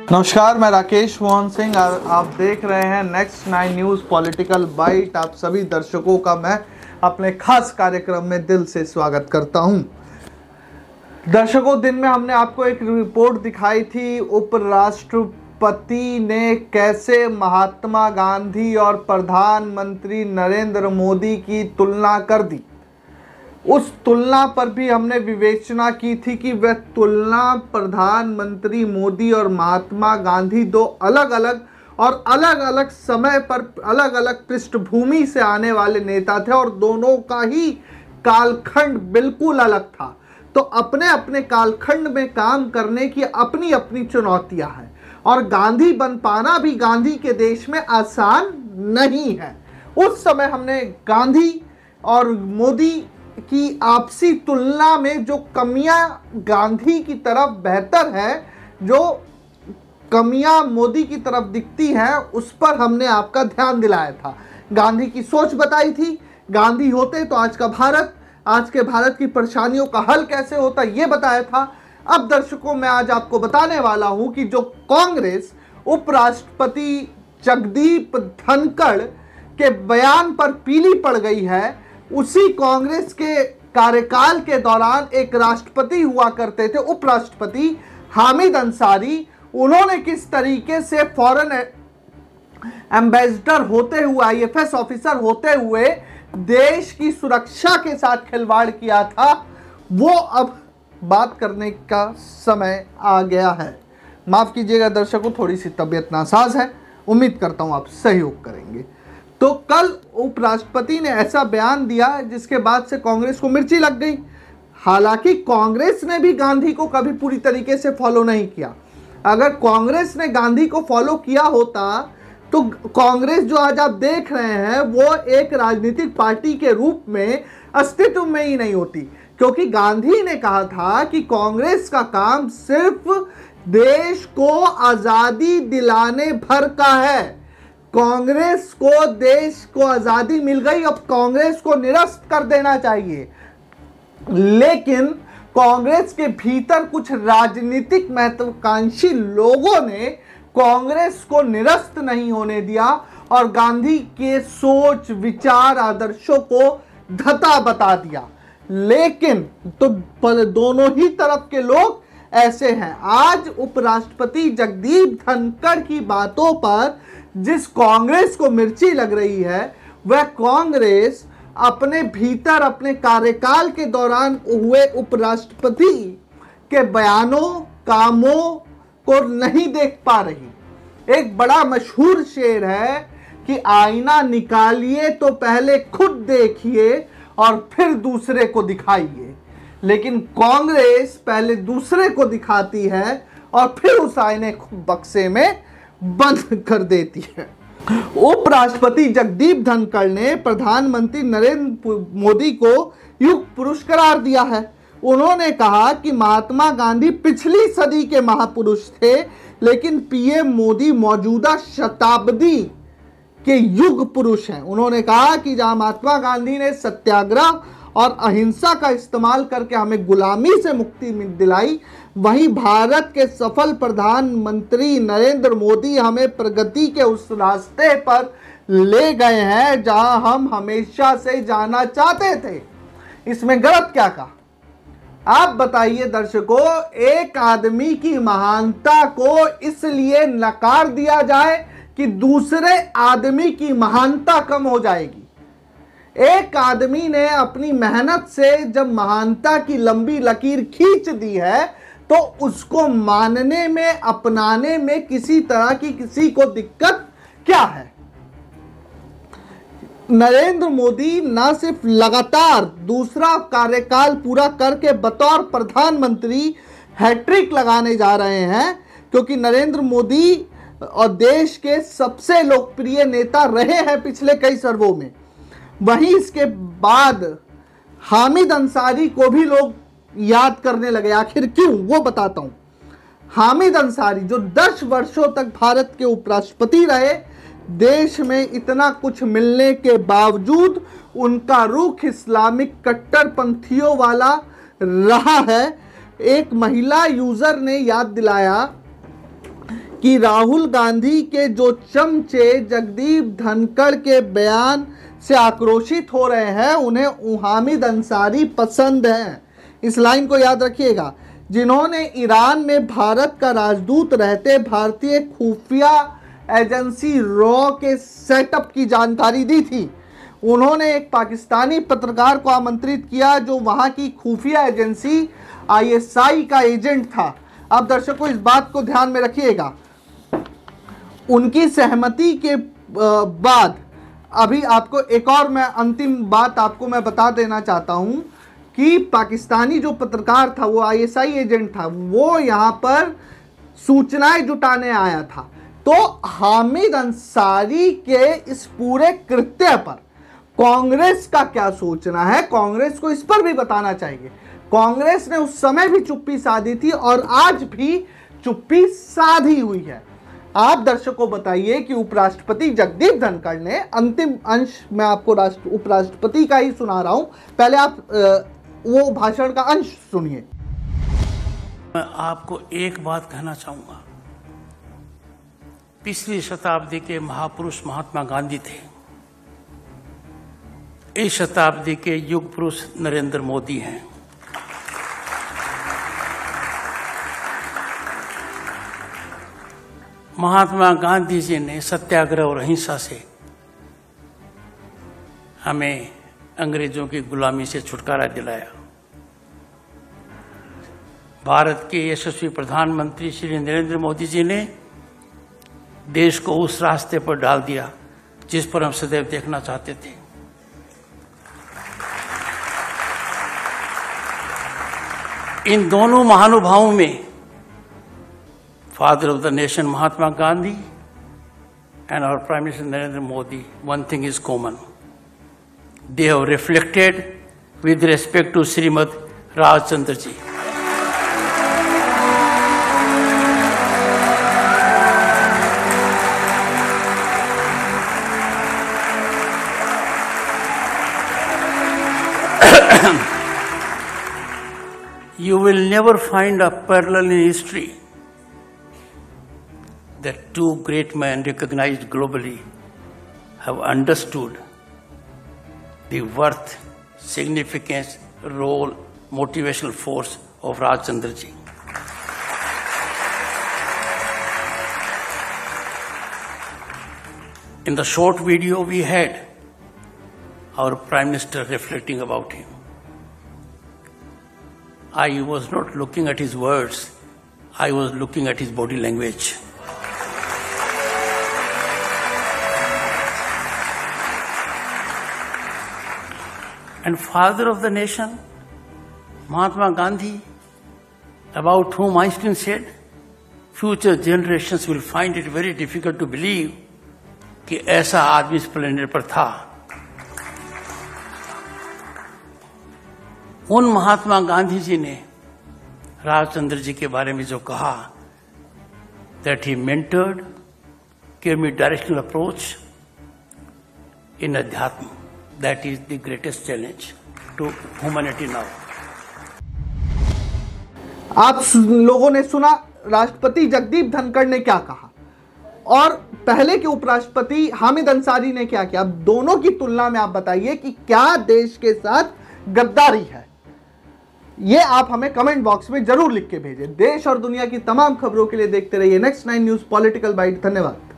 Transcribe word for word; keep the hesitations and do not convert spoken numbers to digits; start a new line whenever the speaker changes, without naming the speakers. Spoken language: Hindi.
नमस्कार, मैं राकेश मोहन सिंह। आप देख रहे हैं next nine news political byte. आप सभी दर्शकों का मैं अपने खास कार्यक्रम में दिल से स्वागत करता हूं। दर्शकों, दिन में हमने आपको एक रिपोर्ट दिखाई थी, उपराष्ट्रपति ने कैसे महात्मा गांधी और प्रधानमंत्री नरेंद्र मोदी की तुलना कर दी। उस तुलना पर भी हमने विवेचना की थी कि वह तुलना प्रधानमंत्री मोदी और महात्मा गांधी दो अलग अलग और अलग अलग समय पर अलग अलग पृष्ठभूमि से आने वाले नेता थे और दोनों का ही कालखंड बिल्कुल अलग था। तो अपने अपने कालखंड में काम करने की अपनी अपनी चुनौतियां हैं और गांधी बन पाना भी गांधी के देश में आसान नहीं है। उस समय हमने गांधी और मोदी की आपसी तुलना में जो कमियां गांधी की तरफ बेहतर है, जो कमियां मोदी की तरफ दिखती हैं, उस पर हमने आपका ध्यान दिलाया था। गांधी की सोच बताई थी। गांधी होते तो आज का भारत, आज के भारत की परेशानियों का हल कैसे होता, ये बताया था। अब दर्शकों, मैं आज आपको बताने वाला हूं कि जो कांग्रेस उपराष्ट्रपति जगदीप धनखड़ के बयान पर पीली पड़ गई है, उसी कांग्रेस के कार्यकाल के दौरान एक राष्ट्रपति हुआ करते थे, उपराष्ट्रपति हामिद अंसारी। उन्होंने किस तरीके से फॉरेन एम्बेसडर होते हुए, आई एफ एस ऑफिसर होते हुए देश की सुरक्षा के साथ खिलवाड़ किया था, वो अब बात करने का समय आ गया है। माफ कीजिएगा दर्शकों, थोड़ी सी तबीयत नासाज है। उम्मीद करता हूं आप सहयोग करेंगे। तो कल उपराष्ट्रपति ने ऐसा बयान दिया जिसके बाद से कांग्रेस को मिर्ची लग गई। हालांकि कांग्रेस ने भी गांधी को कभी पूरी तरीके से फॉलो नहीं किया। अगर कांग्रेस ने गांधी को फॉलो किया होता तो कांग्रेस जो आज आप देख रहे हैं वो एक राजनीतिक पार्टी के रूप में अस्तित्व में ही नहीं होती, क्योंकि गांधी ने कहा था कि कांग्रेस का काम सिर्फ देश को आजादी दिलाने भर का है। कांग्रेस को देश को आजादी मिल गई, अब कांग्रेस को निरस्त कर देना चाहिए। लेकिन कांग्रेस के भीतर कुछ राजनीतिक महत्वाकांक्षी लोगों ने कांग्रेस को निरस्त नहीं होने दिया और गांधी के सोच, विचार, आदर्शों को धता बता दिया। लेकिन तो दोनों ही तरफ के लोग ऐसे हैं। आज उपराष्ट्रपति जगदीप धनखड़ की बातों पर जिस कांग्रेस को मिर्ची लग रही है, वह कांग्रेस अपने भीतर अपने कार्यकाल के दौरान हुए उपराष्ट्रपति के बयानों, कामों को नहीं देख पा रही। एक बड़ा मशहूर शेर है कि आईना निकालिए तो पहले खुद देखिए और फिर दूसरे को दिखाइए। लेकिन कांग्रेस पहले दूसरे को दिखाती है और फिर उस आईने को बक्से में बंद कर देती है। उपराष्ट्रपति जगदीप धनखड़ ने प्रधानमंत्री नरेंद्र मोदी को युग पुरुष करार दिया है। उन्होंने कहा कि महात्मा गांधी पिछली सदी के महापुरुष थे, लेकिन पीएम मोदी मौजूदा शताब्दी के युग पुरुष हैं। उन्होंने कहा कि जहां महात्मा गांधी ने सत्याग्रह और अहिंसा का इस्तेमाल करके हमें गुलामी से मुक्ति दिलाई, वहीं भारत के सफल प्रधानमंत्री नरेंद्र मोदी हमें प्रगति के उस रास्ते पर ले गए हैं जहां हम हमेशा से जाना चाहते थे। इसमें गलत क्या कहा? आप बताइए दर्शकों। एक आदमी की महानता को इसलिए नकार दिया जाए कि दूसरे आदमी की महानता कम हो जाएगी। एक आदमी ने अपनी मेहनत से जब महानता की लंबी लकीर खींच दी है तो उसको मानने में, अपनाने में किसी तरह की किसी को दिक्कत क्या है? नरेंद्र मोदी न सिर्फ लगातार दूसरा कार्यकाल पूरा करके बतौर प्रधानमंत्री हैट्रिक लगाने जा रहे हैं, क्योंकि नरेंद्र मोदी और देश के सबसे लोकप्रिय नेता रहे हैं पिछले कई सर्वों में। वहीं इसके बाद हामिद अंसारी को भी लोग याद करने लगे। आखिर क्यों, वो बताता हूं। हामिद अंसारी जो दस वर्षों तक भारत के उपराष्ट्रपति रहे, देश में इतना कुछ मिलने के बावजूद उनका रुख इस्लामिक कट्टरपंथियों वाला रहा है। एक महिला यूजर ने याद दिलाया कि राहुल गांधी के जो चमचे जगदीप धनखड़ के बयान से आक्रोशित हो रहे हैं उन्हें हामिद अंसारी पसंद हैं। इस लाइन को याद रखिएगा। जिन्होंने ईरान में भारत का राजदूत रहते भारतीय खुफिया एजेंसी रॉ के सेटअप की जानकारी दी थी, उन्होंने एक पाकिस्तानी पत्रकार को आमंत्रित किया जो वहां की खुफिया एजेंसी आई एस आई का एजेंट था। अब दर्शकों इस बात को ध्यान में रखिएगा। उनकी सहमति के बाद अभी आपको एक और मैं अंतिम बात आपको मैं बता देना चाहता हूं कि पाकिस्तानी जो पत्रकार था वो आई एस आई एजेंट था, वो यहां पर सूचनाएं जुटाने आया था। तो हामिद अंसारी के इस पूरे कृत्य पर कांग्रेस का क्या सोचना है, कांग्रेस को इस पर भी बताना चाहिए। कांग्रेस ने उस समय भी चुप्पी साधी थी और आज भी चुप्पी साधी हुई है। आप दर्शकों बताइए कि उपराष्ट्रपति जगदीप धनखड़ ने अंतिम अंश मैं आपको राष्ट्र उपराष्ट्रपति का ही सुना रहा हूं, पहले आप वो भाषण का अंश सुनिए।
मैं आपको एक बात कहना चाहूंगा, पिछली शताब्दी के महापुरुष महात्मा गांधी थे, इस शताब्दी के युग पुरुष नरेंद्र मोदी हैं। महात्मा गांधी जी ने सत्याग्रह और अहिंसा से हमें अंग्रेजों की गुलामी से छुटकारा दिलाया। भारत के यशस्वी प्रधानमंत्री श्री नरेंद्र मोदी जी ने देश को उस रास्ते पर डाल दिया जिस पर हम सदैव देखना चाहते थे। इन दोनों महानुभावों में father of the nation Mahatma Gandhi and our prime minister Narendra Modi, one thing is common, they have reflected with respect to Srimad Rajchandra ji. You will never find a parallel in history that two great men recognized globally have understood the worth, significance, role, motivational force of Rajchandra ji. In the short video we had our Prime Minister reflecting about him. I was not looking at his words, I was looking at his body language. And father of the nation, Mahatma Gandhi, about whom Einstein said, future generations will find it very difficult to believe कि ऐसा आदमी इस प्लेनेट पर था। उन महात्मा गांधी जी ने राजचंद्र जी के बारे में जो कहा, that he mentored, gave me directional approach in Adhyatma. That is the greatest challenge to humanity now.
आप लोगों ने सुना राष्ट्रपति जगदीप धनखड़ ने क्या कहा और पहले के उपराष्ट्रपति हामिद अंसारी ने क्या किया। अब दोनों की तुलना में आप बताइए कि क्या देश के साथ गद्दारी है। ये आप हमें कमेंट बॉक्स में जरूर लिख के भेजें। देश और दुनिया की तमाम खबरों के लिए देखते रहिए next nine news political byte. धन्यवाद।